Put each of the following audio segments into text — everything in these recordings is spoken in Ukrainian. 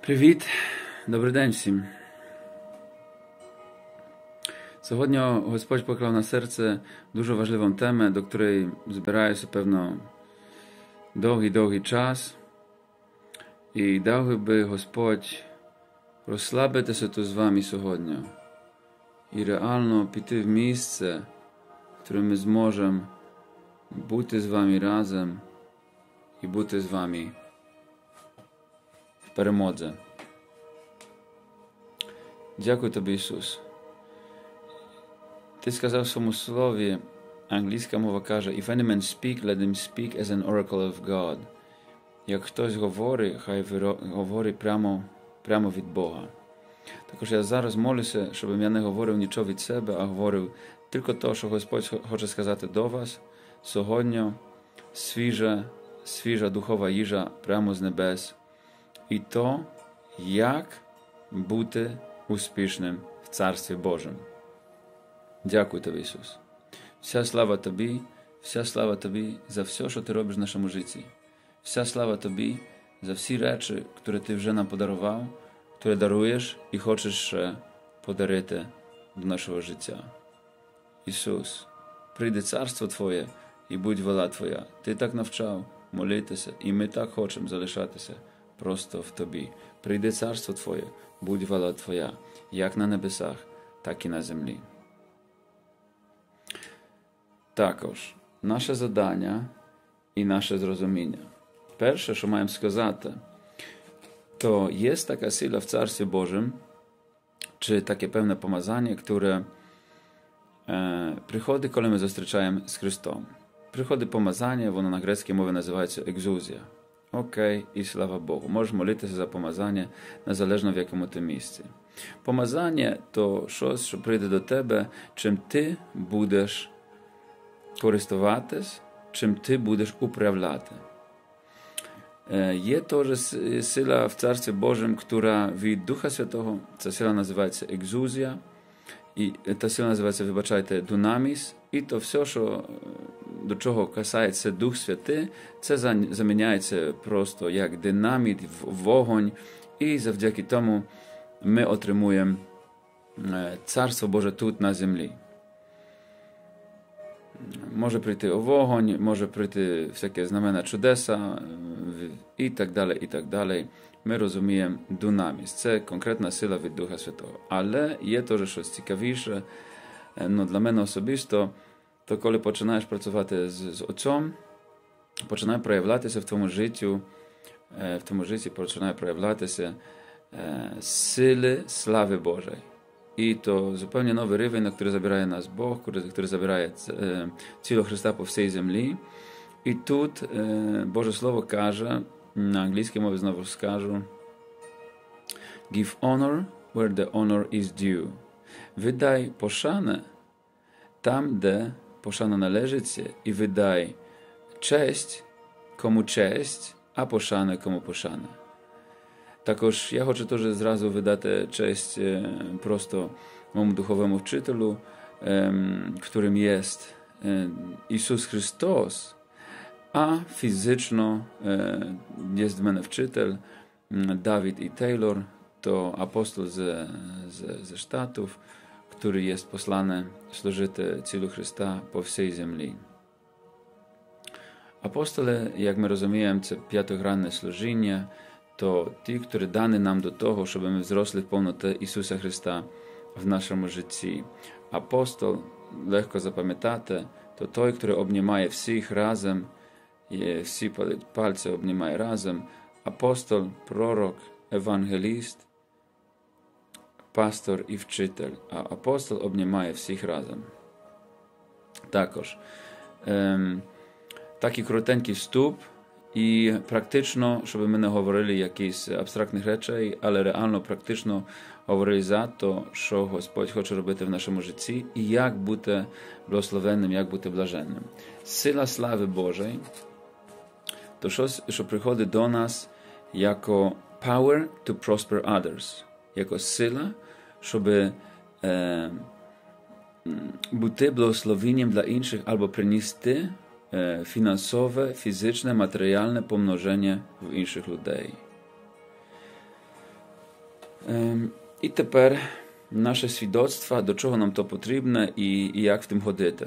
Привіт, добрий день всім. Сьогодні Господь поклав на серце дуже важливу тему, до якої збираюся, певно, довгий час. І дав би Господь розслабитися тут з вами сьогодні і реально піти в місце, в якому ми зможемо бути з вами разом і бути з вами в перемозі. Дякую тобі, Ісус. Ти сказав в своєму слові, англійська мова каже, if any man speak, let him speak as an oracle of God. Як хтось говорить, хай говорить прямо від Бога. Також я зараз молюся, щоб я не говорив нічого від себе, а говорив тільки те, що Господь хоче сказати до вас. Сьогодні свіжа духова їжа прямо з небес. І то, як бути успішним в Царстві Божому. Дякую тобі, Ісус. Вся слава тобі за все, що ти робиш в нашому житті. Вся слава тобі за всі речі, які ти вже нам подарував, які даруєш і хочеш ще подарити до нашого життя. Ісус, прийде царство Твоє і будь воля Твоя. Ти так навчав молитися, і ми так хочемо залишатися просто в Тобі. Прийде царство Твоє, будь воля Твоя, як на небесах, так і на землі. Також наше завдання і наше зрозуміння. Перше, що маємо сказати, то є така сила в Царстві Божому, чи таке певне помазання, яке приходить, коли ми зустрічаємо з Христом. Приходить помазання, воно на грецькій мові називається екзузія. Окей, і слава Богу. Можеш молитися за помазання, незалежно в якому ти місці. Помазання – то щось, що прийде до тебе, чим ти будеш користуватись, чим ти будеш управляти. Є теж сила в Царстві Божому, яка від Духа Святого, ця сила називається екзузія, і та сила називається, вибачайте, дунаміс, і то все, що до чого касається Дух Святий, це заміняється просто як динаміт, вогонь, і завдяки тому ми отримуємо Царство Боже тут на землі. Може прийти вогонь, може прийти всяке знамена чудеса і так далі, і так далі. Ми розуміємо дунаміс. Це конкретна сила від Духа Святого. Але є теж щось цікавіше. Для мене особисто, то коли починаєш працювати з Отцом, починає проявлятися в твоєму житті починає проявлятися сили слави Божої. І то zupełnie новий рівень, на який забирає нас Бог, який забирає тіло Христа по всій землі. І тут Боже Слово каже, на англійській мові знову скажу, give honor where the honor is due. Видай пошани там, де пошана належиться, і видай честь, кому честь, а пошани, кому пошана. Також я хочу теж зразу видати честь просто моєму духовому вчителю, którym jest Ісус Христос, а фізично є в мене вчитель Давид і Тейлор, то апостол ze Штатів, який є посланий служити тілу Христа по всій землі. Апостоли, як ми розуміємо, це п'ятигранне служіння, то ті, які дані нам до того, щоб ми зросли в повноті Ісуса Христа в нашому житті. Апостол, легко запам'ятати, то той, який обнімає всіх разом, і всі пальці обнімає разом. Апостол, пророк, евангеліст, пастор і вчитель. А апостол обнімає всіх разом. Також, такий коротенький вступ, і практично, щоб ми не говорили якісь абстрактних речей, але реально практично говорили за те, що Господь хоче робити в нашому житті, і як бути благословенним, як бути блаженним. Сила слави Божої – то щось, що приходить до нас як power to prosper others, як сила, щоб бути благословенням для інших або принести finansowe, fizyczne, materialne pomnożenie w innych ludzi. І тепер наше свідоцтво, до чого нам то потрібно і як в тим ходити.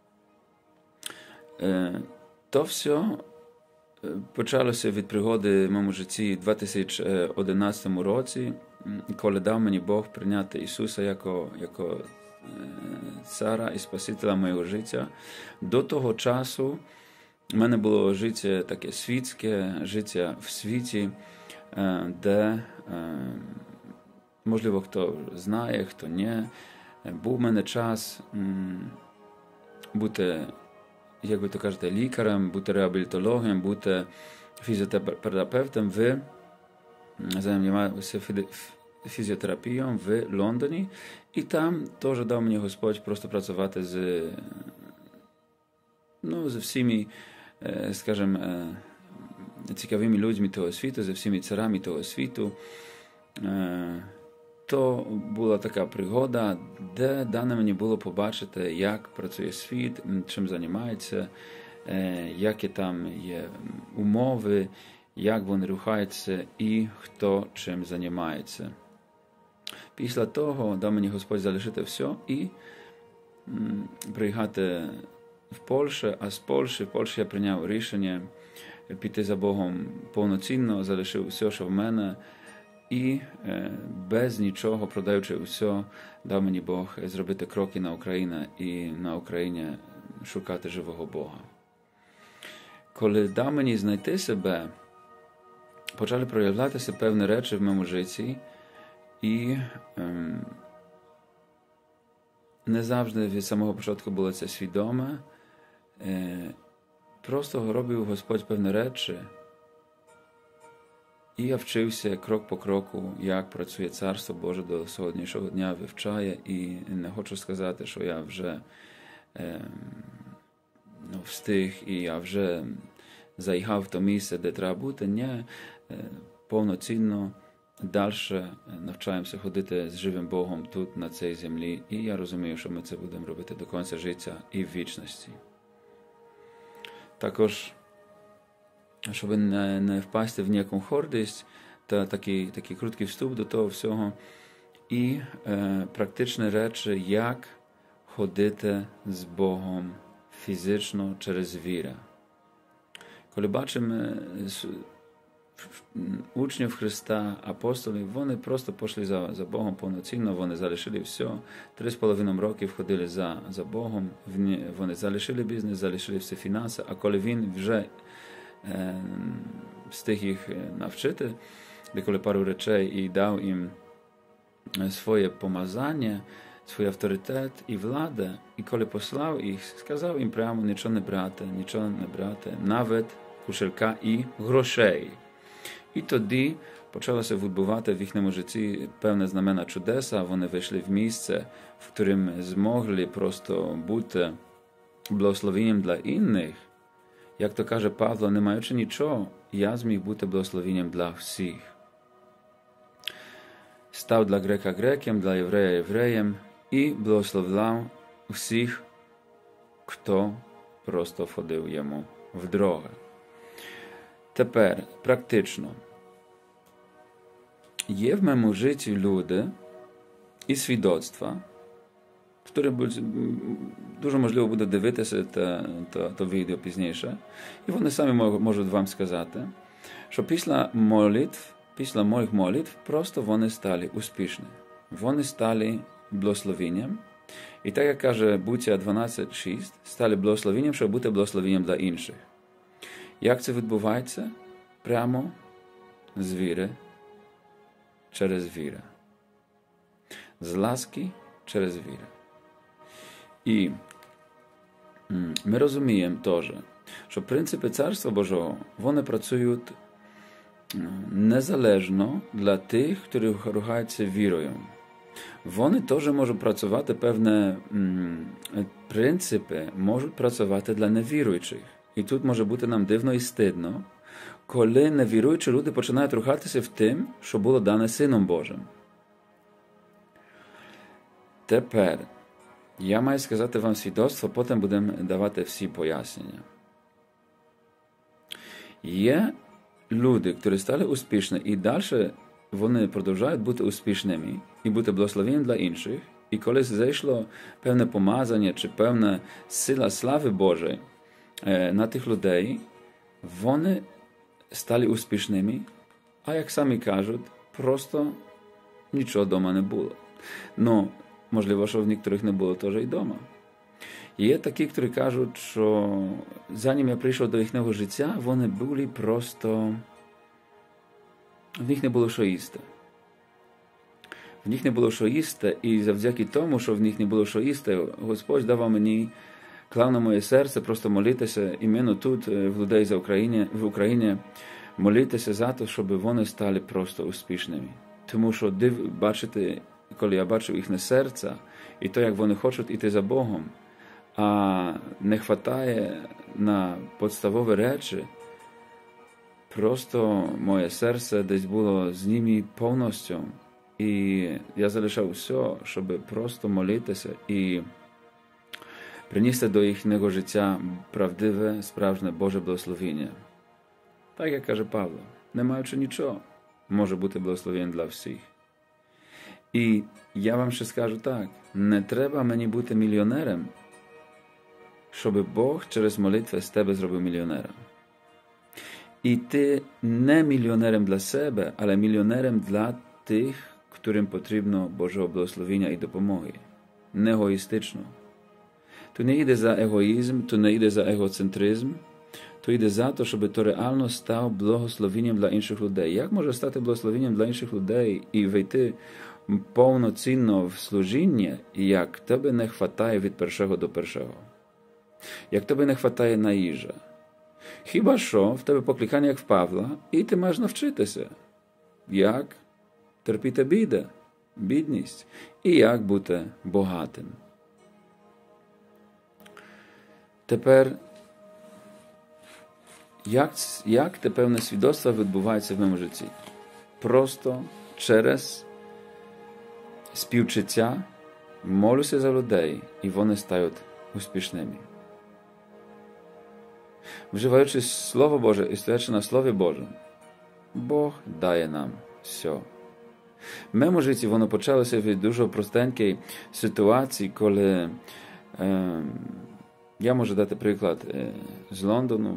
То все почалося від пригоди в моєму житті в 2011 році, коли дав мені Бог прийняти Ісуса як цара і Спасителя моєго життя. До того часу в мене було життя таке світське, життя в світі, де, можливо, хто знає, хто ні, був в мене час бути, як ви то кажете, лікарем, бути реабілітологом, бути фізіотерапевтом. Займався фізіотерапією в Лондоні, і там теж дав мені Господь просто працювати з всіми, скажімо, цікавими людьми того світу, з всіми царами того світу. То була така пригода, де дано мені було побачити, як працює світ, чим займається, які там є умови, як вони рухаються і хто чим займається. Після того дав мені Господь залишити все і приїхати в Польщу, а з Польщі я прийняв рішення піти за Богом повноцінно, залишив все, що в мене, і без нічого, продаючи все, дав мені Бог зробити кроки на Україну і на Україні шукати живого Бога. Коли дав мені знайти себе, почали проявлятися певні речі в моєму житті, і не завжди від самого початку було це свідоме. Просто робив Господь певні речі, і я вчився крок по кроку, як працює Царство Боже до сьогоднішнього дня, вивчає, і не хочу сказати, що я вже встиг, і я вже заїхав в то місце, де треба бути. Ні, повноцінно далі навчаємося ходити з живим Богом тут, на цій землі, і я розумію, що ми це будемо робити до кінця життя і в вічності. Також, щоб не впасти в ніяку гордість, та такий короткий вступ до того всього, і практичні речі, як ходити з Богом фізично через віру. Коли бачимо учнів Христа, апостолів, вони просто пішли за Богом повноцінно, вони залишили все, 3,5 років ходили за Богом, вони залишили бізнес, залишили всі фінанси, а коли він вже встиг їх навчити, деколи пару речей, і дав їм своє помазання, свій авторитет і влада, і коли послав їх, сказав їм прямо нічого не брати, навіть кошелька і грошей. І тоді почалося відбувати в їхньому житті певне знамена чудеса, вони вийшли в місце, в якому змогли просто бути благословенням для інших. Як то каже Павло, не маючи нічого, я зміг бути благословенням для всіх. Став для грека греком, для єврея євреєм і благословляв всіх, хто просто входив йому в дорогу. Тепер, практично, є в моєму житті люди і свідоцтва, які дуже можливо буде дивитися то відео пізніше, і вони самі можуть вам сказати, що після моїх молитв просто вони стали успішні. Вони стали благословенням. І так, як каже Буття 12.6, стали благословенням, щоб бути благословенням для інших. Як це відбувається? Прямо з віри через віру. З ласки через віру. І ми розуміємо теж, що принципи Царства Божого, вони працюють незалежно для тих, які рухаються вірою. Вони теж можуть працювати, певні принципи можуть працювати для невіруючих. І тут може бути нам дивно і стидно, коли невіруючі люди починають рухатися в тим, що було дане Сином Божим. Тепер, я маю сказати вам свідоцтво, потім будемо давати всі пояснення. Є люди, які стали успішні і далі вони продовжують бути успішними і бути благословенням для інших. І коли зайшло певне помазання чи певна сила слави Божої на тих людей, вони стали успішними, а як самі кажуть, просто нічого вдома не було. Ну, можливо, що в некоторих не було теж і вдома. Є такі, які кажуть, що zanim я прийшов до їхнього життя, вони були просто... В них не було що їсти. В них не було що їсти, і завдяки тому, що в них не було що їсти, Господь давав мені, клав на моє серце просто молитися, іменно тут, в людей в Україні, молитися за те, щоб вони стали просто успішними. Тому що, бачите, коли я бачив їхнє серце, і то, як вони хочуть іти за Богом, а не хватає на підставові речі, просто моє серце десь було з ними повністю. І я залишав все, щоб просто молитися і принести до їхнього життя правдиве, справжнє Боже благословення. Так, як каже Павло, не маючи нічого, може бути благословення для всіх. І я вам ще скажу так, не треба мені бути мільйонером, щоб Бог через молитву з тебе зробив мільйонером. І ти не мільйонером для себе, але мільйонером для тих, którym потрібно Божого благословення і допомоги. Не егоїстично. То не йде за егоїзм, то не йде за егоцентризм, то йде за те, щоб то реально став благословенням для інших людей. Як може стати благословенням для інших людей і вийти повноцінно в служіння, як тебе не хватає від першого до першого? Як тебе не хватає на їжа? Хіба що в тебе покликання, як в Павла, і ти маєш навчитися, як терпіти бідність, і як бути багатим. Тепер, як те певне свідоцтво відбувається в моєму житті? Просто через співчуття молюся за людей, і вони стають успішними. Вживаючи Слово Боже і стоячи на Слові Божому, Бог дає нам все. В моєму житті воно почалося від дуже простенької ситуації, коли я можу дати приклад з Лондону.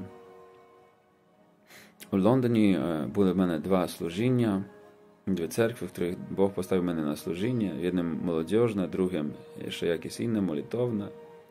У Лондоні були в мене два служіння, дві церкви, в яких Бог поставив мене на служіння. Одним молодіжне, другим ще якесь інне, молитовне.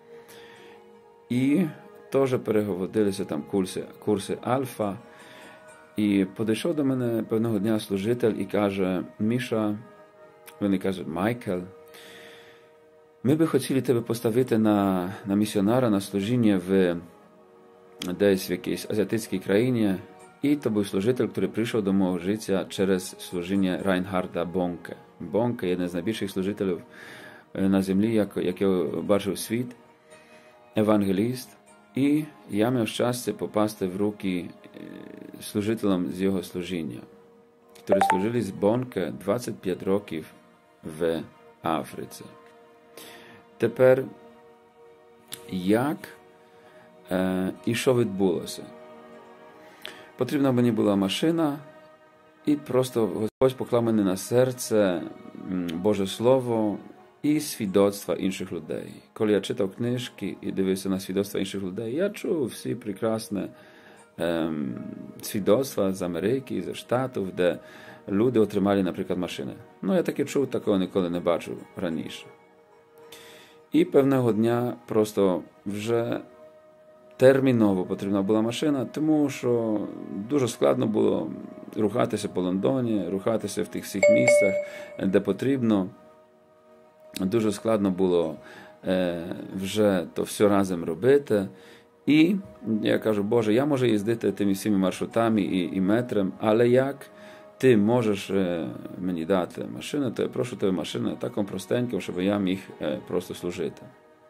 І теж переговорилися там курси Альфа. І підійшов до мене певного дня служитель і каже: Міша, вони кажуть, Майкл, ми би хотіли тебе поставити на місіонера, на служіння десь в якійсь азіатській країні. І то був служитель, який прийшов до мого життя через служіння Райнхарда Бонке. Бонке – один з найбільших служителів на землі, як я бачив світ, евангеліст. І я мав щастя попасти в руки служителям з його служіння, які служили з Бонке 25 років в Африці. Тепер, як і що відбулося? Потрібна мені була машина, і просто Господь поклав мене на серце Боже Слово і свідоцтва інших людей. Коли я читав книжки і дивився на свідоцтва інших людей, я чув всі прекрасні свідоцтва з Америки, з Штатів, де люди отримали, наприклад, машини. Ну, я таки чув, такого ніколи не бачив раніше. І певного дня просто вже терміново потрібна була машина, тому що дуже складно було рухатися по Лондоні, рухатися в тих всіх місцях, де потрібно. Дуже складно було вже то все разом робити. І я кажу: Боже, я можу їздити тими всіми маршрутами і метром, але як ти можеш мені дати машину, то я прошу тебе машину таким простеньким, щоб я міг просто служити.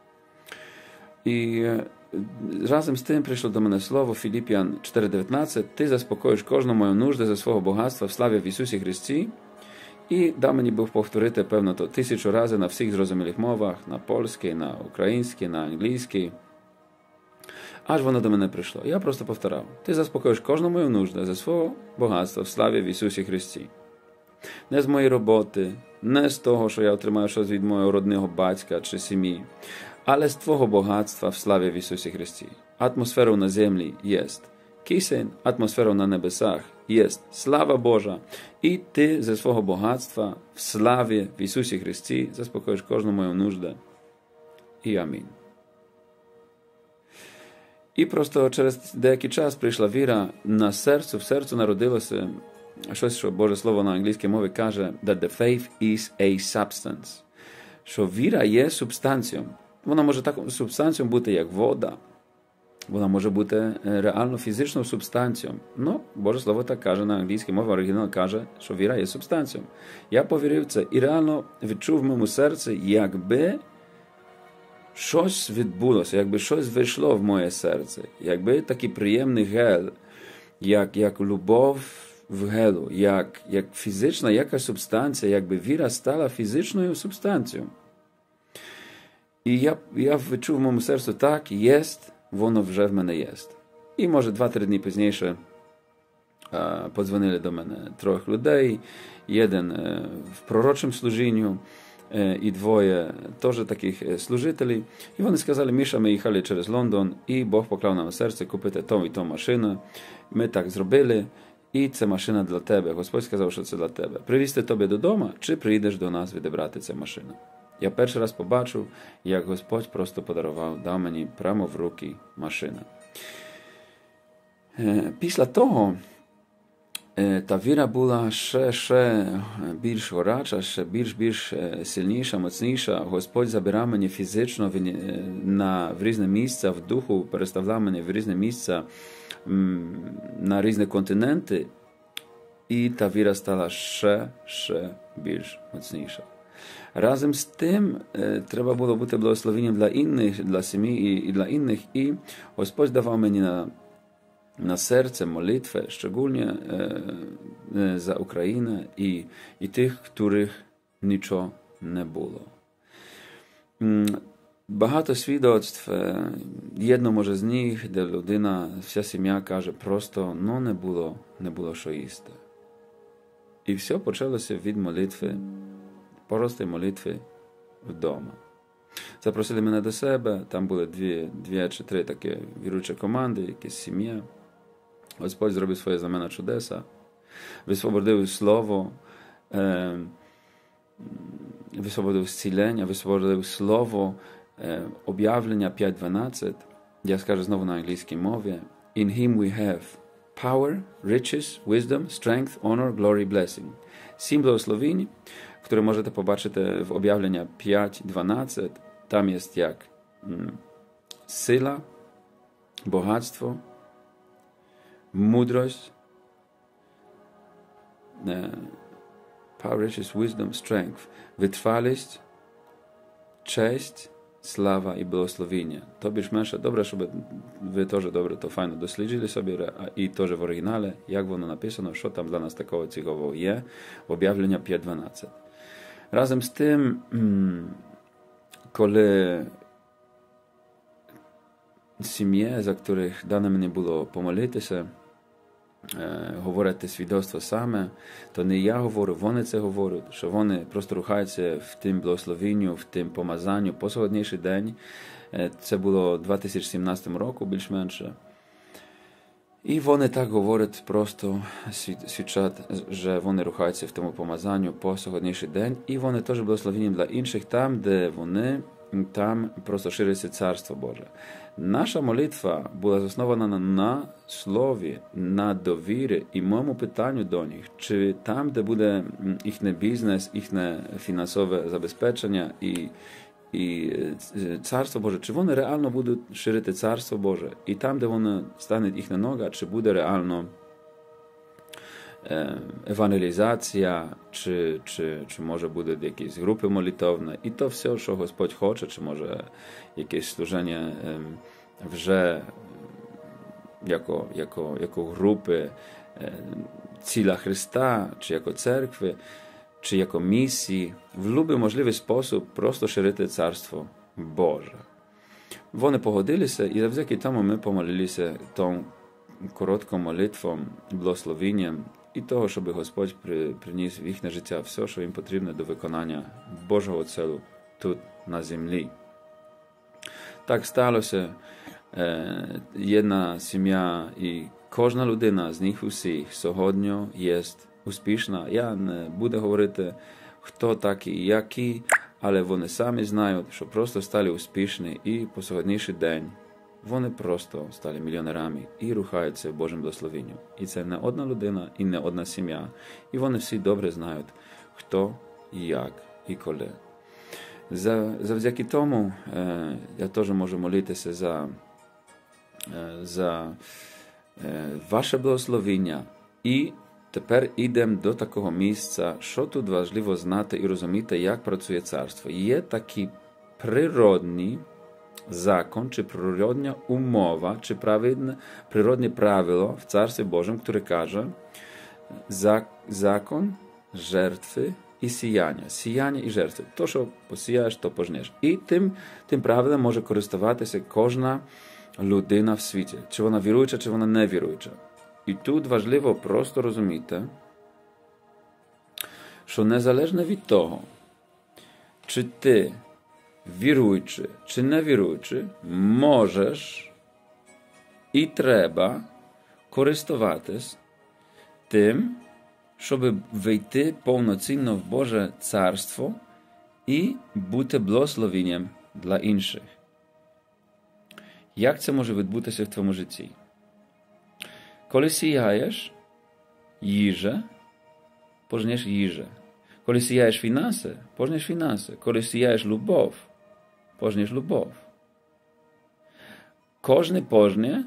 І разом з тим прийшло до мене слово Філіп'ян 4:19: ти заспокоїш кожну мою нужду за свого багатства в славі в Ісусі Христі. І дав мені Бог повторити, певно, то 1000 разів на всіх зрозумілих мовах, на польській, на українській, на англійській. Аж воно до мене прийшло. Я просто повторяв: ти заспокоїш кожну мою нужду за свого багатства в славі в Ісусі Христі. Не з моєї роботи, не з того, що я отримаю щось від мого родного батька чи сім'ї, але з Твого багатства в славі в Ісусі Христі. Атмосфера на землі єсть. Кисень, атмосфера на небесах єсть. Слава Божа. І Ти зі свого багатства в славі в Ісусі Христі заспокоїш кожну мою нужду. І амінь. І просто через деякий час прийшла віра на серце, в серцю народилося щось, що Боже Слово на англійській мові каже, that the faith is a substance. Що віра є субстанцією. Вона може так субстанцією бути, як вода. Вона може бути реально фізичною субстанцією. Ну, Боже Слово так каже на англійській мові, оригінал каже, що віра є субстанцією. Я повірив в це і реально відчув в моєму серці, якби щось відбулося, якби щось вийшло в моє серце, якби такий приємний гель, як любов в гелу, як фізична якась субстанція, якби віра стала фізичною субстанцією. І я відчув в моєму серці, так, єсть, воно вже в мене єсть. І, може, 2-3 дні пізніше подзвонили до мене 3 людей, один в пророчому служінню, і 2 теж таких служителів. І вони сказали, Міша, ми їхали через Лондон, і Бог поклав нам на серце купити ту і ту машину. Ми так зробили, і це машина для тебе. Господь сказав, що це для тебе. Привізти тобі додому, чи приїдеш до нас відібрати цю машину? Я перший раз побачив, як Господь просто подарував, дав мені прямо в руки машину. Після того та віра була ще більш горяча, ще більш сильніша, моцніша. Господь забирав мене фізично в різні місця, в духу переставляв мене в різні місця, на різні континенти. І та віра стала ще більш моцніша. Разом з тим, треба було бути благословенням для інших, для сім'ї і для інших. І Господь давав мені на серце молитви, щодо за Україну і тих, których нічого не було. Багато свідоцтв, єдно може з них, де людина, вся сім'я каже просто, не було що їсти. І все почалося від молитви, простої молитви вдома. Запросили мене до себе, там були 2 чи 3 такі віруючі команди, якась сім'я. Господь зробив своє знамена чудеса, висвободив слово, висвободив зцілення, висвободив слово, об'явлення 5.12. Я скажу знову на англійській мові. In him we have power, riches, wisdom, strength, honor, glory, blessing. 7 благословень, які можете побачити в об'явлення 5.12. Там є як сила, богатство, мудрость, power, riches, wisdom, strength, витривалість, честь, слава і благословення. То більш-менше добре, щоб ви теж добре то файно досліджили собі, і теж в оригіналі, як воно написано, що там для нас такого цікавого є, в об'явлення 5.12. Разом з тим, коли сім'ї, за яких дано мені було помолитися, говорити свідоцтво саме, то не я говорю, вони це говорять, що вони просто рухаються в тим благословенню, в тим помазанню по сьогоднішній день. Це було 2017 року, більш-менше. І вони так говорять, просто свідчать, що вони рухаються в тому помазанню по сьогоднішній день. І вони теж благословені для інших там, де вони, там просто шириться Царство Боже. Наша молитва була заснована на слові, на довірі і моєму питанню до них, чи там, де буде їхній бізнес, їхнє фінансове забезпечення і Царство Боже, чи вони реально будуть ширити Царство Боже, і там, де воно стане їхня нога, чи буде реально евангелізація, чи може буде якісь групи молитовні, і то все, що Господь хоче, чи може якесь служення вже jako групи ціла Христа, чи jako церкви, чи jako місії, в будь-який можливий спосіб просто ширити Царство Боже. Вони погодилися, і завдяки тому ми помолилися тим коротким молитвом, благословенням і того, щоб Господь приніс в їхнє життя все, що їм потрібно до виконання Божого цілу тут на землі. Так сталося. Jedna сім'я і кожна людина з них усіх сьогодні є успішна. Я не буду говорити, хто такі, які, але вони самі знають, що просто стали успішні і по сьогоднішній день вони просто стали мільйонерами і рухаються в Божому благословенню. І це не одна людина і не одна сім'я. І вони всі добре знають, хто і як і коли. Завдяки тому я теж можу молитися за ваше благословення. І тепер йдемо до такого місця, що тут важливо знати і розуміти, як працює царство. Є такий природний закон, чи природня умова, чи природне правило в Царстві Божому, яке каже закон жертви і сіяння. Сіяння і жертви. То, що посіяєш, то пожнеш. І тим правилом може користуватися кожна людина в світі. Чи вона віруюча, чи вона не віруюча. І тут важливо просто розуміти, що незалежно від того, чи ти віруючи, чи не віруючи, можеш і треба користуватись тим, щоб вийти повноцінно в Боже Царство і бути благословенням для інших. Як це може відбутися в твоєму житті? Коли сіяєш їжа, пожнеш їжа. Коли сіяєш фінанси, пожнеш фінанси. Коли сіяєш любов, пожнеш любов. Кожне пожне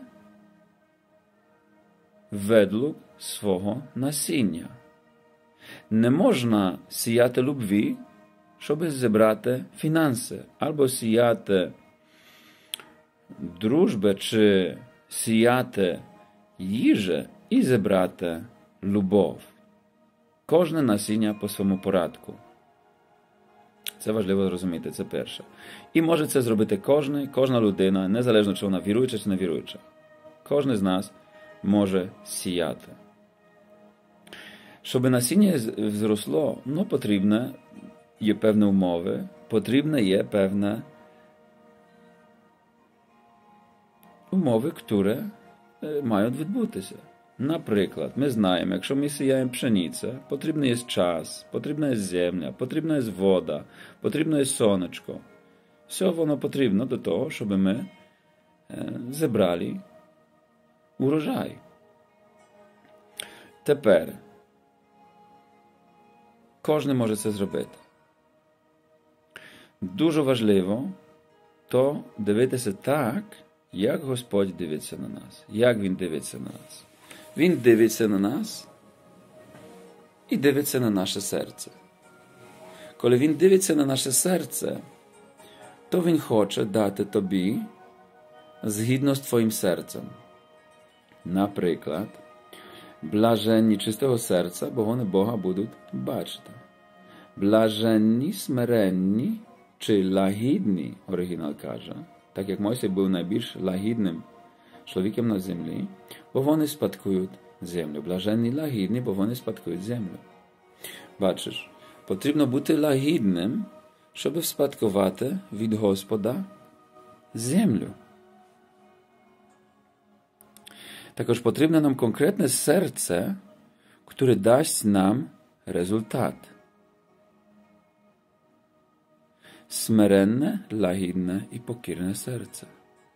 ведлуг свого насіння. Не можна сіяти любві, щоб зібрати фінанси. Або сіяти дружби, чи сіяти їжі і зібрати любов. Кожне насіння по своєму порядку. Це важливо розуміти, це перше. І може це зробити кожна людина, незалежно чи вона віруюча чи не віруюча. Кожен з нас може сіяти. Щоб насіння зросло, потрібно є певні умови, потрібно є певні умови, які мають відбутися. Наприклад, ми знаємо, якщо ми сіяємо пшеницю, потрібно є час, потрібна є земля, потрібна є вода, потрібно є сонечко. Все воно потрібно до того, щоб ми зібрали урожай. Тепер, кожен може це зробити. Дуже важливо то дивитися так, як Господь дивиться на нас. Як Він дивиться на нас. Він дивиться на нас і дивиться на наше серце. Коли Він дивиться на наше серце, то Він хоче дати тобі згідно з твоїм серцем. Наприклад, блаженні чистого серця, бо вони Бога будуть бачити. Блаженні, смиренні чи лагідні, оригінал каже, так як Мойсей був найбільш лагідним чоловіком на землі, бо вони спадкують землю. Блаженні лагідні, бо вони спадкують землю. Бачиш, потрібно бути лагідним, щоб спадкувати від Господа землю. Також потрібно нам конкретне серце, яке дасть нам результат. Смиренне, лагідне і покірне серце.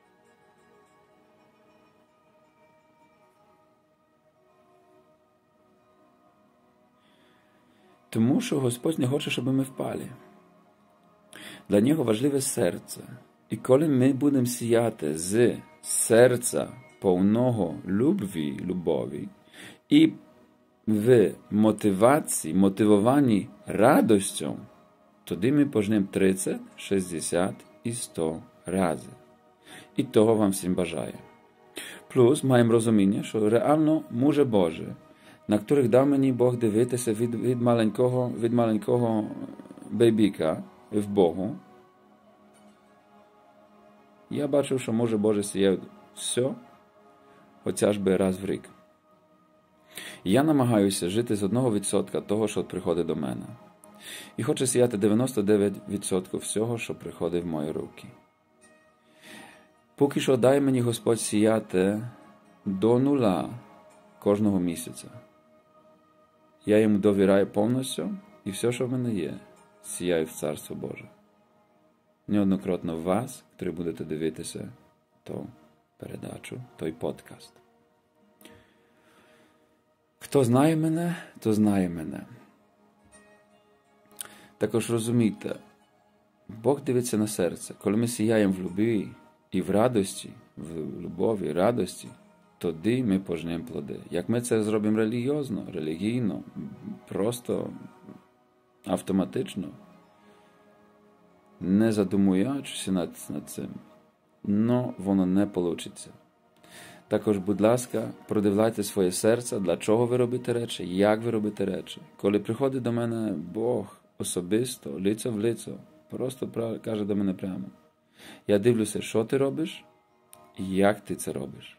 Тому що Господь не хоче, щоб ми впали. Для Нього важливе серце. І коли ми будемо сіяти з серця повного любові і в мотивовані радостю, тоді ми пожнемо 30, 60 і 100 разів. І того вам всім бажаю. Плюс маємо розуміння, що реально муже Боже, на яких дав мені Бог дивитися від маленького бейбіка в Богу, я бачив, що може Боже сіяв все, хоча б раз в рік. Я намагаюся жити з 1% того, що приходить до мене. І хочу сіяти 99% всього, що приходить в мої руки. Поки що дай мені Господь сіяти до 0 кожного місяця. Я йому довіряю повністю, і все, що в мене є, сіяю в Царство Боже. Неоднократно вас, які будете дивитися ту передачу, той подкаст. Хто знає мене, то знає мене. Також розумійте, Бог дивиться на серце. Коли ми сіяємо в любові і в радості, в любові, радості, тоді ми пожнемо плоди. Як ми це зробимо релігійно, просто автоматично, не задумуючись над цим, но воно не вийде. Також, будь ласка, продивляйте своє серце, для чого ви робите речі, як ви робите речі. Коли приходить до мене Бог особисто, лицо в лицо, просто каже до мене прямо. Я дивлюся, що ти робиш і як ти це робиш.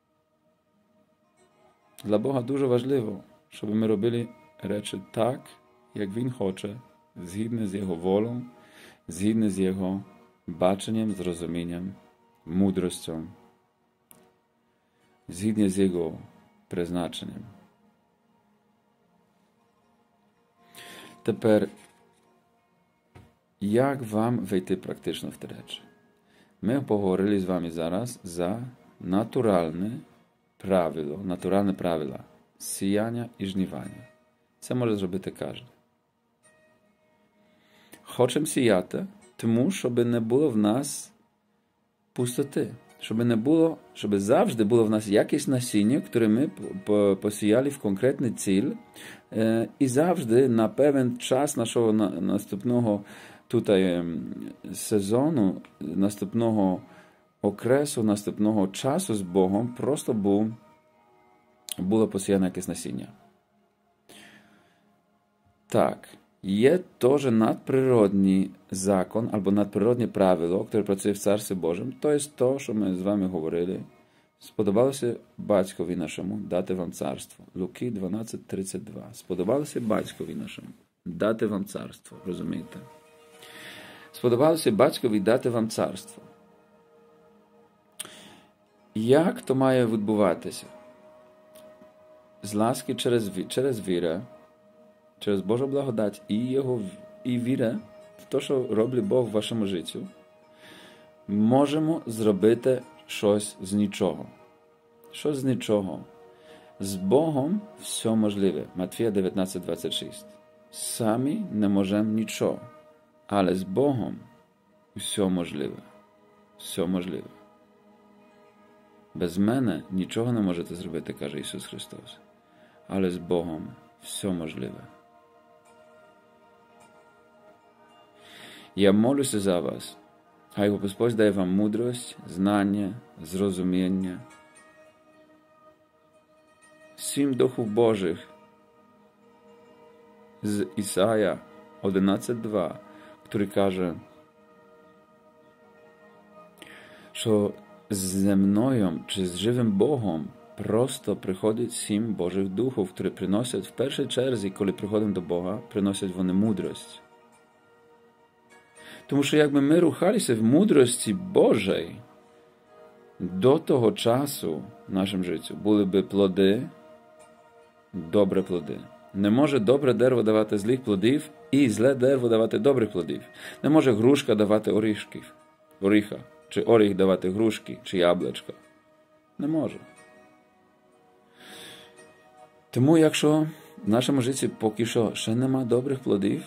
Для Бога дуже важливо, щоб ми робили речі так, як Він хоче, згідно з Його волею, згідно з Його баченням, зрозумінням, мудростю, згідно з Його призначенням. Тепер, як вам вийти практично в ті речі? Ми поговорили з вами зараз за натуральне правило сіяння і жнивання. Це може зробити кожен. Хочемо сіяти, тому, щоб не було в нас пустоти. Щоб завжди було в нас якесь насіння, яке ми посіяли в конкретний ціль, і завжди на певен час нашого наступного сезону, наступного окресу, наступного часу з Богом просто було посіяне якесь насіння. Так, є теж надприродний закон або надприродне правило, яке працює в Царстві Божому. То є те, що ми з вами говорили. Сподобалося батькові нашому дати вам царство. Луки 12:32. Сподобалося батькові нашому дати вам царство. Розумієте? Сподобалося батькові дати вам царство. Як то має відбуватися? З ласки через віру, через Божу благодать і віра в те, що робить Бог в вашому житті, можемо зробити щось з нічого. Щось з нічого. З Богом все можливе. Матвія 19:26. Самі не можемо нічого. Але з Богом все можливе. Все можливе. Без мене нічого не можете зробити, каже Ісус Христос. Але з Богом все можливе. Я молюся за вас. Хай Господь дає вам мудрость, знання, зрозуміння. Всім Духу Божих з Ісая 11:2, який каже, що ze мною чи з живим Богом просто приходить 7 Божих Духів, які приносять в першій черзі, коли приходимо до Бога, приносять вони мудрость. Тому що якби ми рухалися в мудрості Божій, до того часу в нашому житті були б плоди, добрі плоди. Не може добре дерево давати злих плодів і зле дерево давати добрих плодів. Не може грушка давати оріха, чи оріх давати грушки, чи яблучка. Не може. Тому якщо в нашому житті поки що ще нема добрих плодів,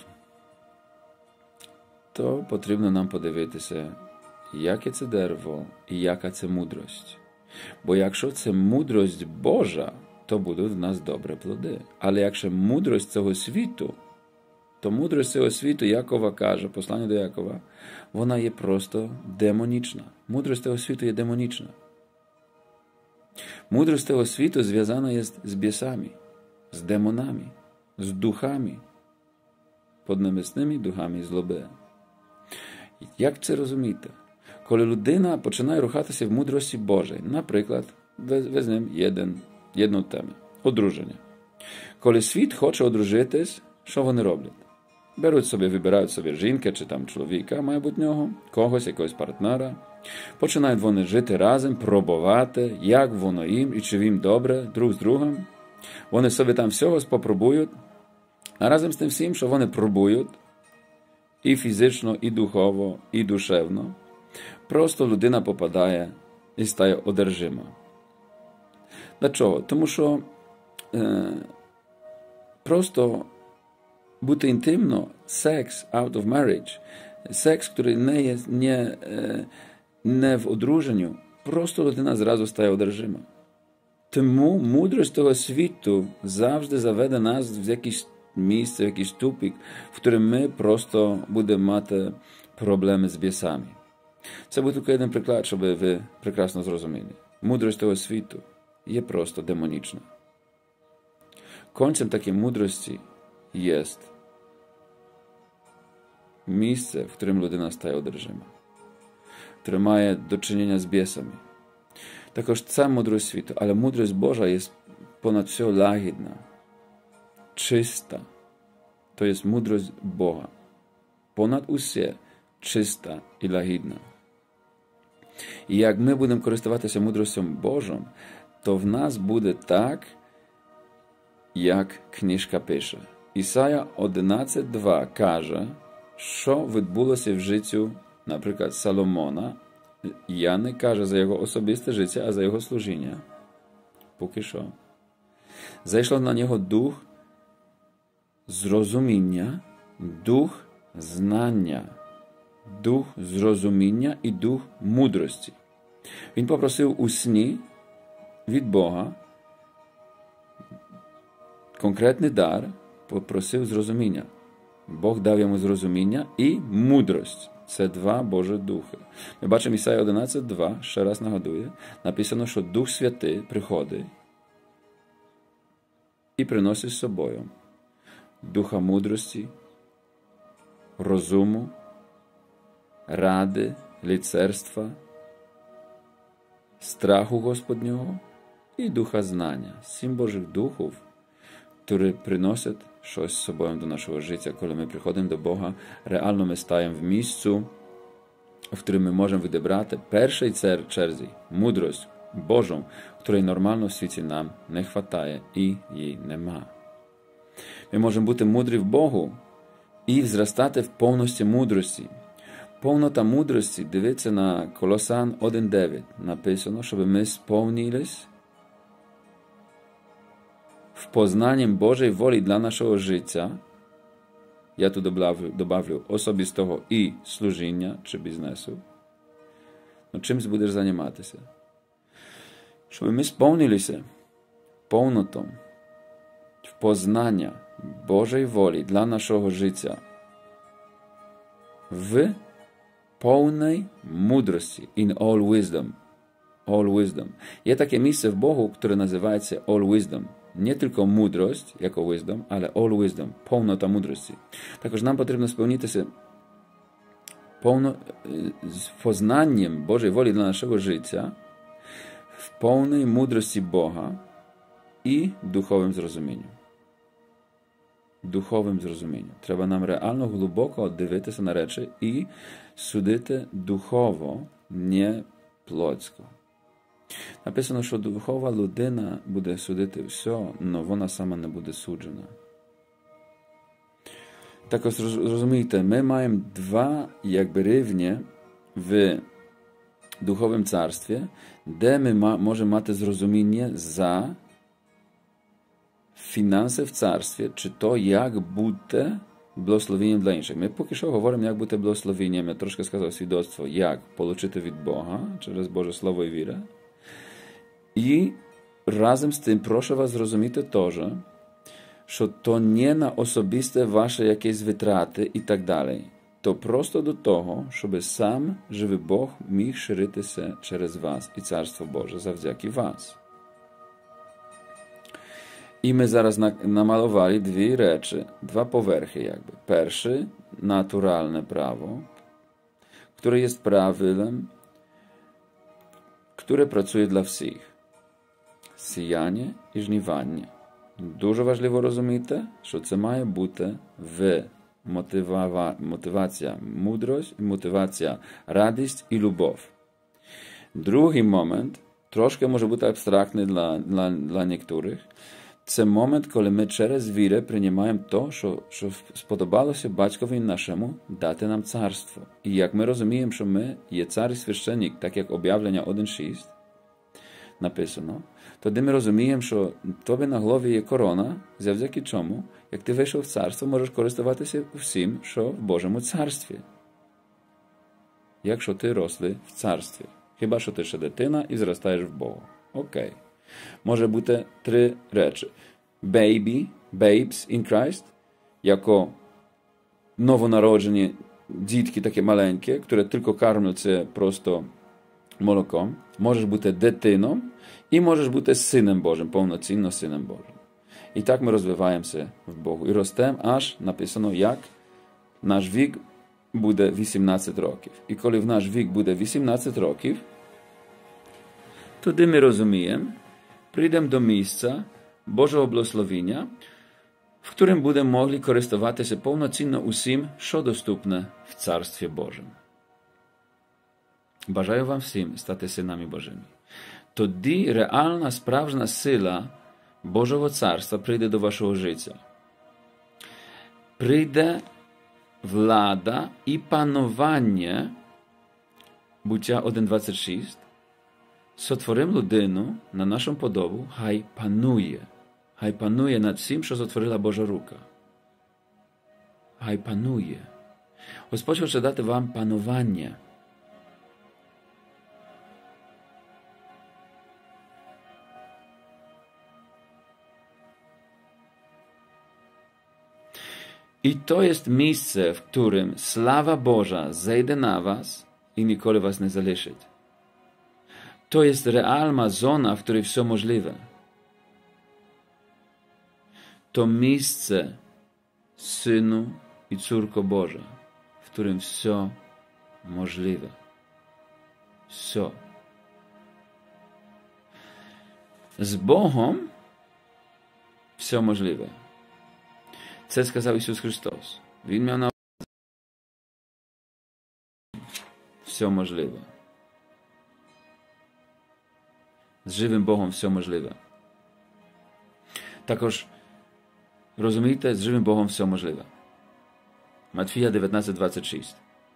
то потрібно нам подивитися, яке це дерево і яка це мудрость. Бо якщо це мудрость Божа, то будуть в нас добрі плоди. Але якщо мудрость цього світу, то мудрость цього світу, Якова каже, послання до Якова, вона є просто демонічна. Мудрость цього світу є демонічна. Мудрость цього світу зв'язана є з бісами, з демонами, з духами, поднебесними духами злоби. Як це розуміти? Коли людина починає рухатися в мудрості Божій, наприклад, візьмемо одну тему – одруження. Коли світ хоче одружитись, що вони роблять? Вибирають собі жінку чи там чоловіка майбутнього, когось, якогось партнера. Починають вони жити разом, пробувати, як воно їм і чи їм добре друг з другом. Вони собі там всього спробують, а разом з тим всім, що вони пробують, і фізично, і духово, і душевно, просто людина попадає і стає одержима. Для чого? Тому що просто бути інтимно, секс out of marriage, секс, який не в одруженню, просто людина зразу стає одержима. Тому мудрість того світу завжди заведе нас в якесь місце, в якийсь тупик, в якому ми просто будемо мати проблеми з бісами. Це буде тільки один приклад, щоб ви прекрасно зрозуміли. Мудрість того світу є просто демонічна. Концем такої мудрості є місце, в якому людина стає одержима, яке має до czynienia з бісами. Також це мудрість світу, але мудрість Божа є понад все лагідна, czysta. To jest mądrość Boga. Ponad uсе czysta i лагідна. І як ми будемо користуватися мудростю Божою, то в нас буде так, як книжка пише. Ісая 11:2 каже, що відбулося в життю, наприклад, Соломона. Я не кажу за його особисте життя, а за його служіння. Поки що. Зайшло на нього дух зрозуміння, дух знання, дух зрозуміння і дух мудрості. Він попросив у сні від Бога конкретний дар, попросив зрозуміння. Бог дав йому зрозуміння і мудрость. Це два Божі духи. Ми бачимо Ісая 11:2, ще раз нагадує, написано, що Дух Святий приходить і приносить з собою духа мудрості, розуму, ради, лицарства, страху Господнього і духа знання. 7 Божих духів, які приносять щось з собою до нашого життя. Коли ми приходимо до Бога, реально ми стаємо в місцю, в якому ми можемо відібрати перший черзі мудрость Божу, якої нормально в світі нам не вистачає і її нема. Ми можемо бути мудрі в Богу і зростати в повності мудрості. Повнота мудрості, дивіться на Колосан 1:9, написано, щоб ми сповнились в познанням Божої волі для нашого життя. Я тут добавлю особистого і служіння чи бізнесу. Ну, чимсь будеш займатися? Щоб ми сповнилися повнотом в познання Божої волі для нашого життя в повній мудрості, in all wisdom. All wisdom. Є таке місце в Богу, яке називається all wisdom. Nie tylko mądrość jako wisdom, ale all wisdom, повнота мудрості. Також нам потрібно сповнитися з познанням Божої волі для нашого життя в повній мудрості Бога і духовим зрозумінням. Духовим зрозумінням. Треба нам реально глибоко дивитися на речі і судити духово, не плотсько. Написано, що духова людина буде судити все, але вона сама не буде суджена. Так зрозумійте, ми маємо два рівні в духовому царстві, де ми можемо мати зрозуміння за фінанси в царстві, чи то, як бути благословенням для інших. Ми поки що говоримо, як бути благословенням. Я трошки сказав свідоцтво, як отримати від Бога через Боже Слово і віра. І разом з тим прошу вас зрозуміти теж, що то не на особисте ваше якісь витрати і так далі. То просто до того, щоб сам живий Бог міг ширитися через вас і Царство Боже завдяки вас. І ми зараз намалювали дві речі, два поверхи якби. Перше – натуральне право, które jest prawem, które pracuje dla wszystkich. Sijanie i żniwanie. Дуже важливо розуміти, що це має бути мотивація мудрость, мотивація радість і любов. Другий момент, трошки може бути абстрактний для некоторих, це момент, коли ми через віру приймаємо то, що сподобалося батькові нашому дати нам царство. І як ми розуміємо, що ми є цар і священник, так як об'явлення 1.6 написано, тоді ми розуміємо, що тобі на голові є корона, завдяки чому, як ти вийшов в царство, можеш користуватися всім, що в Божому царстві. Якщо ти росли в царстві. Хіба що ти ще дитина і зростаєш в Богу. Окей. Може бути 3 речі. Babes in Christ, jako nowonarodzeni дітки такі маленькі, які тільки кормляться просто молоком. Можеш бути дитином і можеш бути сином Божим, повноцінно сином Божим. І так ми розвиваємося в Богу. І ростемо аж, написано, як наш вік буде 18 років. І коли в наш вік буде 18 років, тоді ми розуміємо, прийдемо до місця Божого благословення, в którym будемо могли користуватися повноцінно усім, що доступне в Царстві Божому. Бажаю вам всім стати синами Божими. Тоді реальна, справжня сила Божого Царства прийде до вашого життя. Прийде влада і панування, Буття 1.26, сотворим людину на нашу подобу, хай панує над всім, що сотворила Божа рука. Хай панує. Господь хоче дати вам панування. I to jest miejsce, w którym sława Boża zejdzie na was i nikogo was nie zaliczy. To jest realna zona, w której wszystko możliwe. To miejsce Synu i Córko Boża, w którym wszystko możliwe. Wszystko. Z Bogiem wszystko możliwe. Це сказав Ісус Христос. Він мав на все можливе. З живим Богом все можливе. Також, розумієте, з живим Богом все можливе. Матфія 19:26.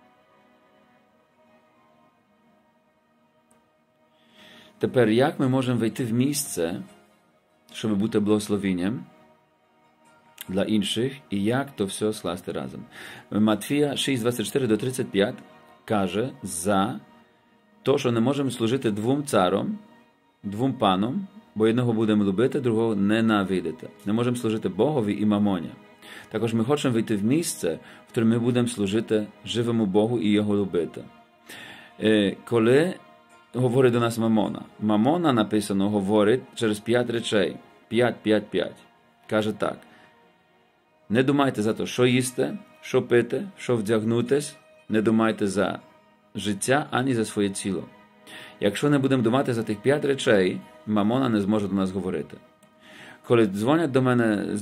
Тепер, як ми можемо вийти в місце, щоб бути благословенням dla innych i jak to wszystko sklасти razem. Матфія 6:24-35 каже за то, що не можемо служити двом царам, двом панам, бо одного будемо любити, другого ненавидити. Не можемо служити Богові і мамоні. Також ми хочемо вийти в місце, в якому ми будемо служити живому Богу і його любити. Коли говорить до нас мамона. Мамона, написано, говорить через 5 речей. 5. Каже так. Не думайте за те, що їсти, що пити, що вдягнутись. Не думайте за життя, ані за своє тіло. Якщо не будемо думати за тих 5 речей, мамона не зможе до нас говорити. Коли дзвонять до мене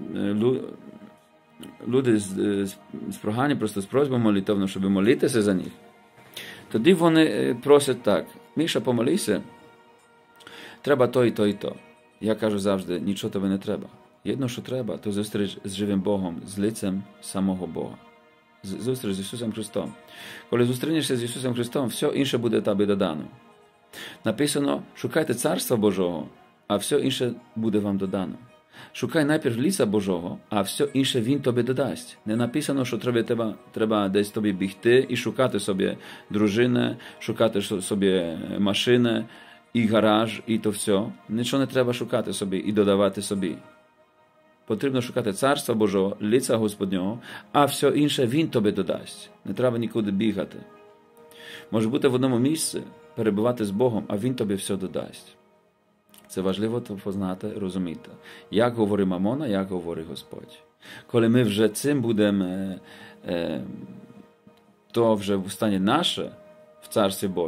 люди з проханням, просто з просьбою молитовно, щоб молитися за них, тоді вони просять так: Міша, помолися, треба то і то і то. Я кажу завжди, нічого тобі не треба. Єдине, що треба, то зустріч з живим Богом, з лицем самого Бога. Зустріч з Ісусом Христом. Коли зустрінешся з Ісусом Христом, все інше буде тобі додано. Написано, шукайте Царства Божого, а все інше буде вам додано. Шукай найперше лиця Божого, а все інше Він тобі додасть. Не написано, що треба десь тобі бігти і шукати собі дружини, шукати собі машини, і гараж, і то все. Нічого не треба шукати собі і додавати собі. Потрібно шукати Царства Божого, лиця Господнього, а все інше Він тобі додасть. Не треба нікуди бігати. Може бути в одному місці, перебувати з Богом, а Він тобі все додасть. Це важливо познати, розуміти. Як говорить мамона, як говорить Господь. Коли ми вже цим будемо, то вже стане наше в Царстві Божому.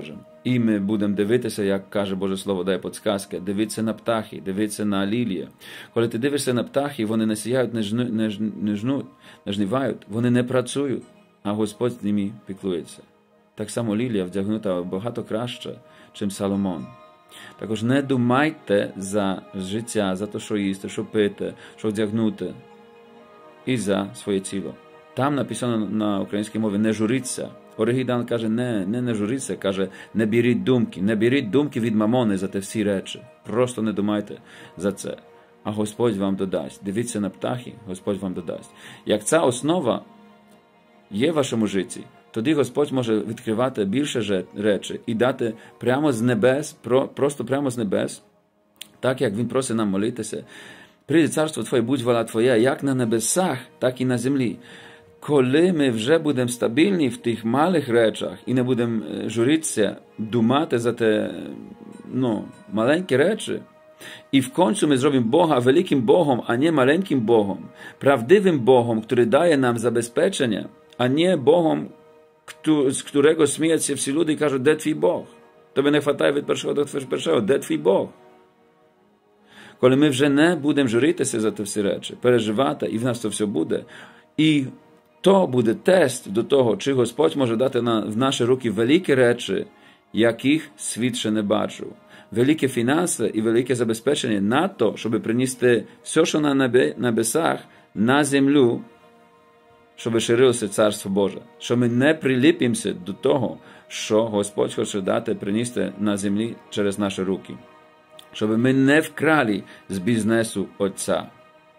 І ми будемо дивитися, як каже Боже Слово, дає підказки, дивитися на птахи, дивитися на лілії. Коли ти дивишся на птахи, вони не сіяють, не жнуть, не жнивають, вони не працюють, а Господь з ними піклується. Так само лілія вдягнута багато краще, чим Соломон. Також не думайте за життя, за те, що їсти, що пити, що вдягнути і за своє тіло. Там написано на українській мові «не журіться». Оригінал каже не журіться, каже не беріть думки від мамони за те всі речі. Просто не думайте за це. А Господь вам додасть. Дивіться на птахи, Господь вам додасть. Як ця основа є в вашому житті, тоді Господь може відкривати більше речі і дати прямо з небес, просто прямо з небес, так як Він просить нам молитися. Прийде царство Твоє, будь воля Твоя, як на небесах, так і на землі. Коли ми вже будемо стабільні в тих малих речах і не будемо журитися, думати за те, маленькі речі, і в кінці ми зробимо Бога великим Богом, а не маленьким Богом, правдивим Богом, який дає нам забезпечення, а не Богом, з którego сміються всі люди і кажуть, де твій Бог? Тобі не вистачає від першого до першого, де твій Бог? Коли ми вже не будемо журитися за ті всі речі, переживати, і в нас це все буде, і то буде тест до того, чи Господь може дати в наші руки великі речі, яких світ ще не бачив. Великі фінанси і велике забезпечення на то, щоб принести все, що на небесах, на землю, щоб ширилося Царство Боже. Щоб ми не приліпимося до того, що Господь хоче дати, принести на землі через наші руки. Щоб ми не вкрали з бізнесу Отця.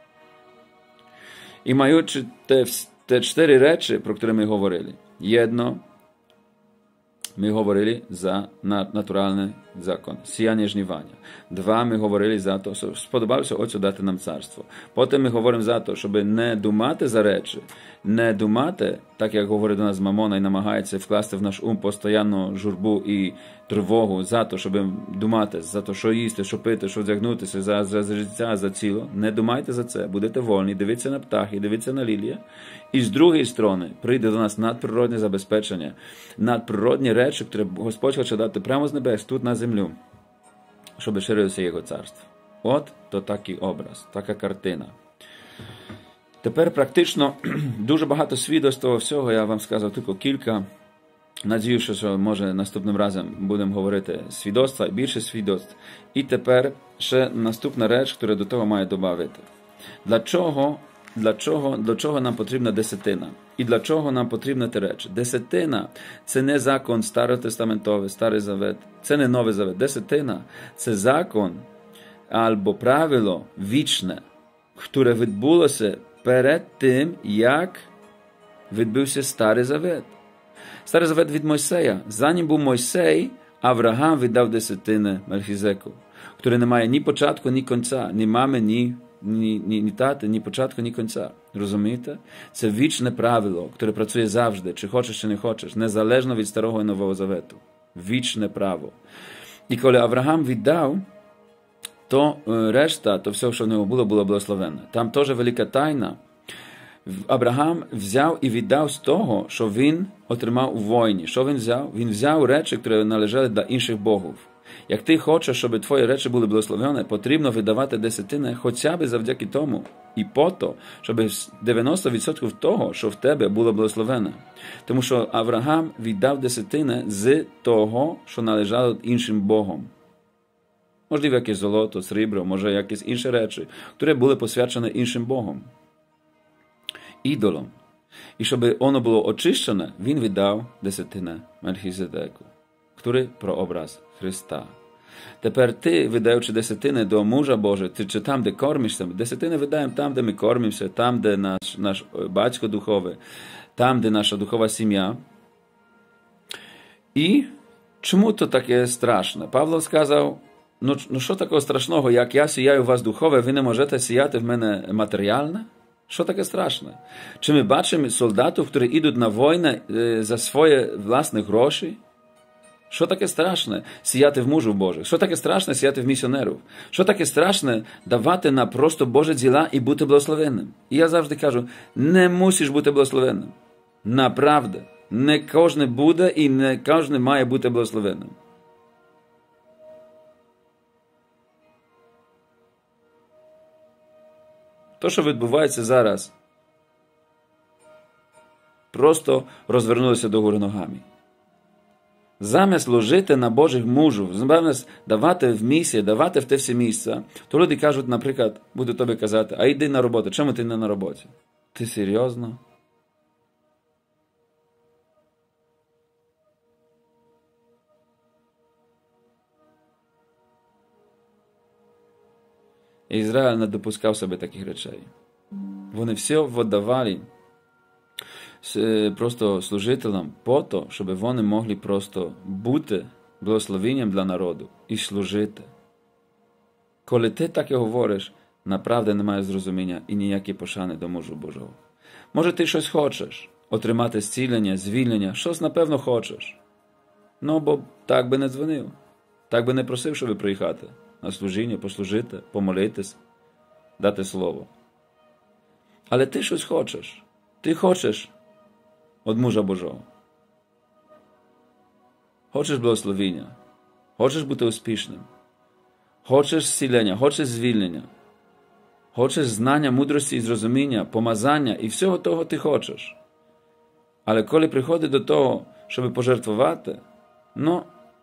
І маючи те 4 речі, про які ми говорили. Єдно, ми говорили за натуральний закон, сіяння жнивання. 2, ми говорили за те, що сподобався Отцю дати нам царство. Потім ми говоримо за те, щоб не думати за речі, не думати, так як говорить до нас Мамона і намагається вкласти в наш ум постійно журбу і тривогу за те, щоб думати за те, що їсти, що пити, що вдягнутися, за життя, за тіло. Не думайте за це, будете вольні, дивіться на птахи, дивіться на лілії. І з другої сторони прийде до нас надприродне забезпечення, надприродні речі, які Господь хоче дати прямо з небес, тут на землю, щоб ширилося Його царство. От то такий образ, така картина. Тепер практично дуже багато свідоцтв того всього, я вам сказав тільки кілька. Надіюся, що може наступним разом будемо говорити свідоцтва, більше свідоцтв. І тепер ще наступна реч, яка до того має додати. Для чого нам потрібна десятина? І для чого нам потрібна ті речі? Десятина – це не закон старотестаментовий, Старий Завет, це не Новий Завет. Десятина – це закон або правило вічне, яке відбулося перед тим, як відбувся Старий Завет. Старий Завет від Мойсея. Занім був Мойсей, Авраам віддав десятини Мельхізеку, який не має ні початку, ні кінця, ні мами, ні тати, ні початку, ні кінця. Розумієте? Це вічне правило, яке працює завжди, чи хочеш, чи не хочеш, незалежно від Старого і Нового Завету. Вічне право. І коли Авраам віддав, то решта, то все, що в нього було благословенне. Там теж велика тайна. Авраам взяв і віддав з того, що він отримав у війні. Що він взяв? Він взяв речі, які належали до інших богів. Як ти хочеш, щоб твої речі були благословені, потрібно видавати десятини хоча б завдяки тому. І пото, щоб 90% того, що в тебе було благословене. Тому що Авраам віддав десятини з того, що належало іншим богам. Можливо, якесь золото, срібло, може якісь інші речі, які були посвячені іншим богам. Ідолом. І щоб воно було очищене, він віддав десятини Мельхізедеку, який прообраз Христа. Тепер ти, видаючи десятини до мужа Божого, чи там, де кормишся, десятини видаємо там, де ми кормимося, там, де наш батько духовий, там, де наша духова сім'я. І чому то таке страшне? Павло сказав, ну що такого страшного, як я сіяю в вас духове, ви не можете сіяти в мене матеріальне? Що таке страшне? Чи ми бачимо солдатів, які йдуть на війну за свої власні гроші? Що таке страшне сіяти в мужів Божих? Що таке страшне сіяти в місіонерів? Що таке страшне давати на просто Божі діла і бути благословенним? І я завжди кажу, не мусиш бути благословенним. Направда. Не кожен буде і не кожен має бути благословенним. То, що відбувається зараз, просто розвернулося до гори ногами. Замість служити на Божих мужів, замість давати в місії, давати в те всі місця, то люди кажуть, наприклад, будуть тобі казати, а йди на роботу. Чому ти не на роботі? Ти серйозно? Ізраїль не допускав себе таких речей. Вони все віддавали просто служителям по то, щоб вони могли просто бути благословенням для народу і служити. Коли ти таке говориш, направду немає зрозуміння і ніякої пошани до мужу Божого. Може, ти щось хочеш, отримати зцілення, звільнення, щось, напевно, хочеш. Ну, бо так би не дзвонив, так би не просив, щоб приїхати на служіння, послужити, помолитись, дати слово. Але ти щось хочеш. Ти хочеш від мужа Божого. Хочеш благословіння, хочеш бути успішним, хочеш зцілення, хочеш звільнення, хочеш знання, мудрості і зрозуміння, помазання і всього того ти хочеш. Але коли приходить до того, щоб пожертвувати, ну,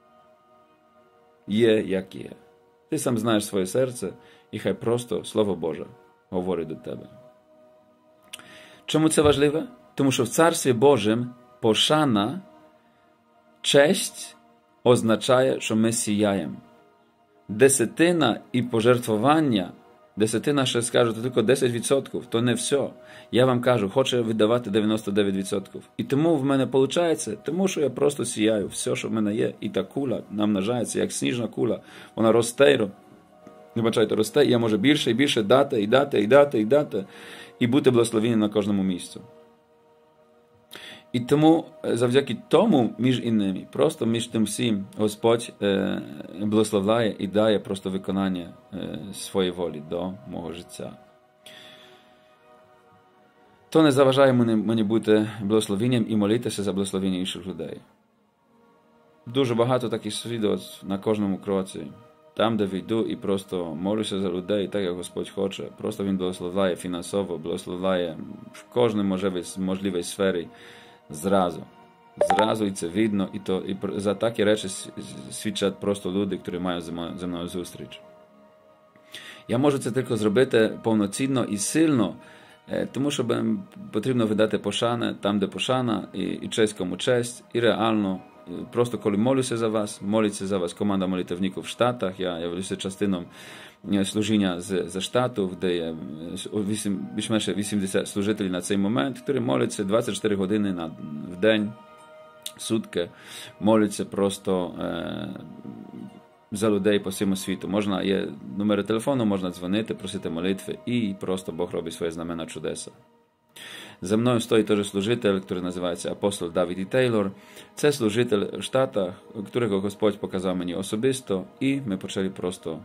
є як є. Ти сам знаєш своє серце, і хай просто Слово Боже говорить до тебе. Чому це важливе? Тому що в Царстві Божим пошана, честь означає, що ми сіяємо. Десятина і пожертвування, десятина, ще скажу, то тільки 10%, то не все. Я вам кажу, хочу віддавати 99%. І тому в мене виходить, тому що я просто сіяю все, що в мене є, і та кула намножається, як сніжна кула. Вона росте, росте, і я можу більше і більше дати, і бути благословенням на кожному місці. І тому, завдяки тому, між інними, просто між тим всім, Господь благословляє і дає просто виконання своєї волі до мого життя. То не заважає мені бути благословенням і молитися за благословення інших людей. Дуже багато таких свідоцтв на кожному кроці. Там, де війду і просто молюся за людей, так як Господь хоче. Просто Він благословляє фінансово, благословляє в кожній можливій сфері зразу. Зразу, і це видно, і за такі речі свідчать просто люди, які мають зі мною зустріч. Я можу це тільки зробити повноцінно і сильно, тому що потрібно видати пошани там, де пошана, і честь кому честь, і реально, просто коли молюся за вас, молиться за вас команда молитовників в Штатах, я являюся частиною служіння з Штату, де є більш-менш 80 служителів на цей момент, які моляться 24 години в день, сутки, моляться просто за людей по всьому світу. Є номери телефону, можна дзвонити, просити молитви, і просто Бог робить свої знамена чудеса. За мною стоїть теж служитель, який називається апостол Давід Тейлор. Це служитель в Штатах, якого Господь показав мені особисто, і ми почали просто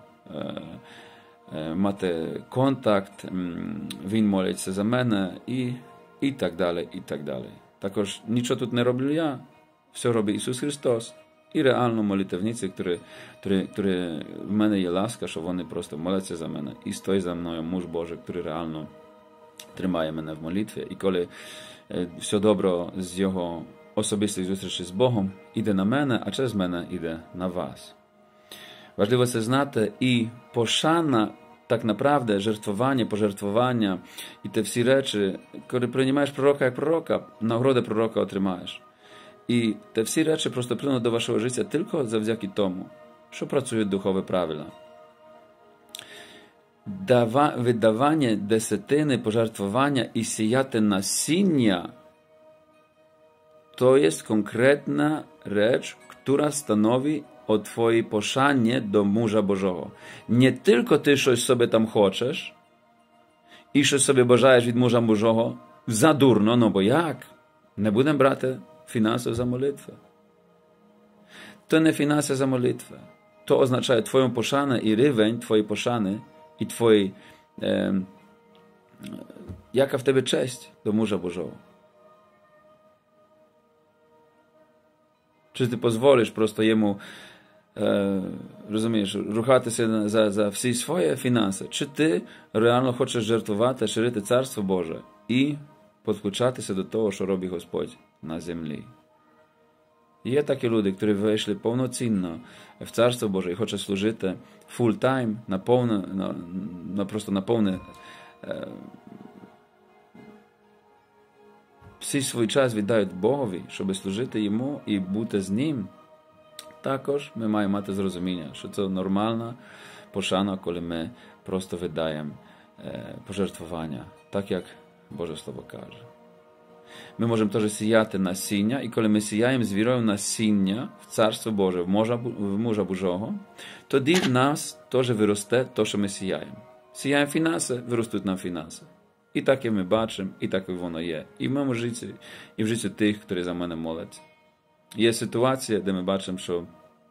мати контакт, він молиться за мене, і так далі, і так далі. Також нічого тут не роблю я, все робить Ісус Христос. І реально молитовниці, які в мене є ласка, що вони просто моляться за мене. І стоїть за мною муж Божий, який реально тримає мене в молитві. І коли все добре з його особистої зустрічі з Богом, іде на мене, а через мене іде на вас. Важливо це знати. І пошана, так направду, пожертвування і те всі речі, коли приймаєш пророка як пророка, нагороди пророка отримаєш. І те всі речі просто плинуть до вашого життя тільки завдяки тому, що працюють духові правила. Видавання десятини, пожертвування і сіяти насіння – to jest konkretna rzecz, która stanowi o twojej poszanie do męża Bożego. Nie tylko ty coś sobie tam chcesz i coś sobie bажаєш від męża Bożego za durno, no bo jak? Не будемо брати фінансів за молитву. To nie finanse za modlitwę. To oznacza twoją poszanę i ryweń twojej poszany i twojej jaka w tebe cześć do męża Bożego. Czy ty pozwolisz prosto jemu розумієш, рухатися за всі свої фінанси, чи ти реально хочеш жертвувати, ширити Царство Боже і підключатися до того, що робить Господь на землі. Є такі люди, які вийшли повноцінно в Царство Боже і хочуть служити фулл-тайм, просто на повне, всі свій час віддають Богові, щоб служити Йому і бути з Ним. Також ми маємо мати зрозуміння, що це нормальна пошана, коли ми просто видаємо пожертвування, так як Боже Слово каже. Ми можемо теж сіяти насіння, і коли ми сіяємо з вірою насіння в Царство Боже, в мужа Божого, тоді в нас теж виросте те, що ми сіяємо. Сіяємо фінанси, виростуть нам фінанси. І так і ми бачимо, і так і воно є. І в моєму житті, і в житті тих, які за мене моляться. Є ситуація, де ми бачимо, що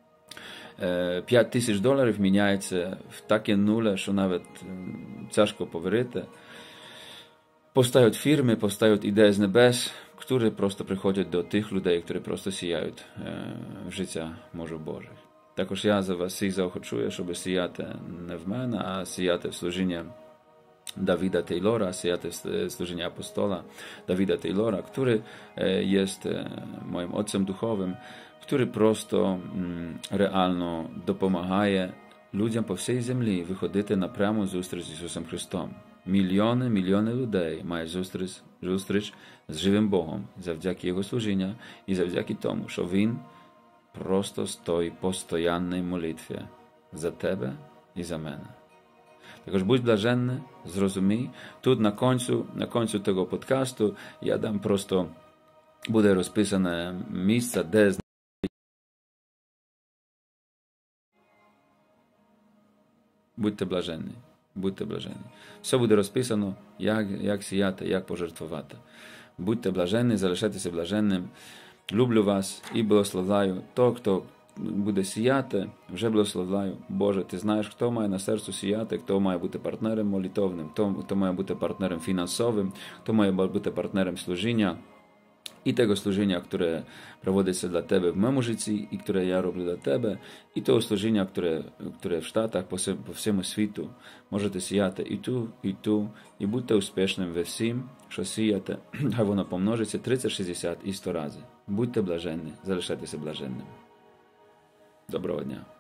$5000 міняється в таке нуле, що навіть тяжко повірити. Повстають фірми, повстають ідеї з небес, які просто приходять до тих людей, які просто сіяють в життя мужів Божих. Також я за вас всіх заохочую, щоб сіяти не в мене, а сіяти в служіння Давида Тейлора, сіяти в служіння апостола Давида Тейлора, який є моїм отцем духовим, який просто реально допомагає людям по всій землі виходити на пряму зустріч з Ісусом Христом. Мільйони людей мають зустріч з живим Богом завдяки Його служіння і завдяки тому, що Він просто стоїть постоянній молитві за тебе і за мене. Також будь блаженний, зрозумій. Тут на кінці того подкасту я дам просто, буде розписане місце, де будьте блаженні. Будьте блаженні. Все буде розписано, як сіяти, як пожертвувати. Будьте блаженні, залишайтеся блаженним. Люблю вас і благословляю. Того, хто буде сіяти, вже благословляю. Боже, ти знаєш, хто має на серцю сіяти, хто має бути партнером молитовним, хто має бути партнером фінансовим, хто має бути партнером служіння. І того служіння, яке проводиться для тебе в моєму житті, і яке я роблю для тебе, і того служіння, яке в Штатах, по всьому світу, можете сіяти і ту, і будьте успішним ви всім, що сіяте, хай воно помножиться 30, 60 і 100 разів. Будьте блаженні, залишайтеся блаженним. Доброго дня.